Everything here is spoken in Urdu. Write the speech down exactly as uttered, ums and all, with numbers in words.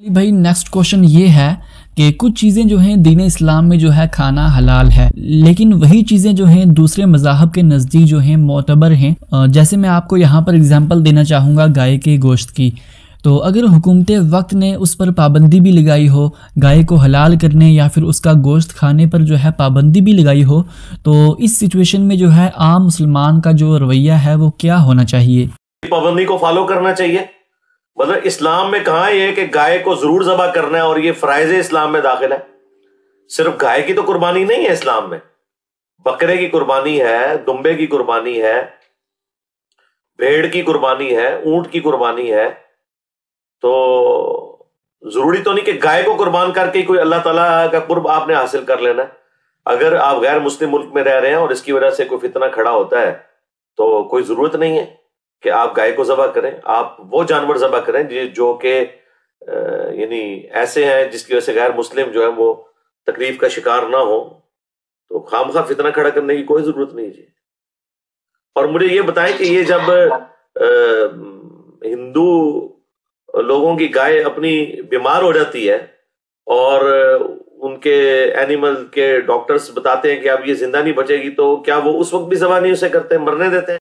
بھائی نیکسٹ کوشچن یہ ہے کہ کچھ چیزیں جو ہیں دین اسلام میں جو ہے کھانا حلال ہے، لیکن وہی چیزیں جو ہیں دوسرے مذاہب کے نزدیک جو ہیں معتبر ہیں۔ جیسے میں آپ کو یہاں پر اگزامپل دینا چاہوں گا گائے کے گوشت کی، تو اگر حکومت وقت نے اس پر پابندی بھی لگائی ہو، گائے کو حلال کرنے یا پھر اس کا گوشت کھانے پر جو ہے پابندی بھی لگائی ہو، تو اس سچویشن میں جو ہے عام مسلمان کا جو رویہ ہے وہ کیا ہونا چاہیے؟ پابندی کو فالو کرنا چاہیے۔ مطلب اسلام میں کہاں یہ ہے کہ گائے کو ضرور ذبح کرنا ہے اور یہ فرائض اسلام میں داخل ہے؟ صرف گائے کی تو قربانی نہیں ہے اسلام میں، بکرے کی قربانی ہے، دمبے کی قربانی ہے، بھیڑ کی قربانی ہے، اونٹ کی قربانی ہے۔ تو ضروری تو نہیں کہ گائے کو قربان کر کے کوئی اللہ تعالیٰ کا قرب آپ نے حاصل کر لینا ہے۔ اگر آپ غیر مسلم ملک میں رہ رہے ہیں اور اس کی وجہ سے کوئی فتنہ کھڑا ہوتا ہے تو کوئی ضرورت نہیں ہے کہ آپ گائے کو ذبح کریں، آپ وہ جانور ذبح کریں جو کہ یعنی ایسے ہیں جس کی وجہ سے غیر مسلم جو ہے وہ تکلیف کا شکار نہ ہو۔ تو خامخواہ فتنہ کھڑا کرنے کی کوئی ضرورت نہیں جی۔ اور مجھے یہ بتائیں کہ یہ جب ہندو لوگوں کی گائے اپنی بیمار ہو جاتی ہے اور ان کے اینیمل کے ڈاکٹرز بتاتے ہیں کہ اب یہ زندہ نہیں بچے گی، تو کیا وہ اس وقت بھی ذبح نہیں اسے کرتے، مرنے دیتے ہیں؟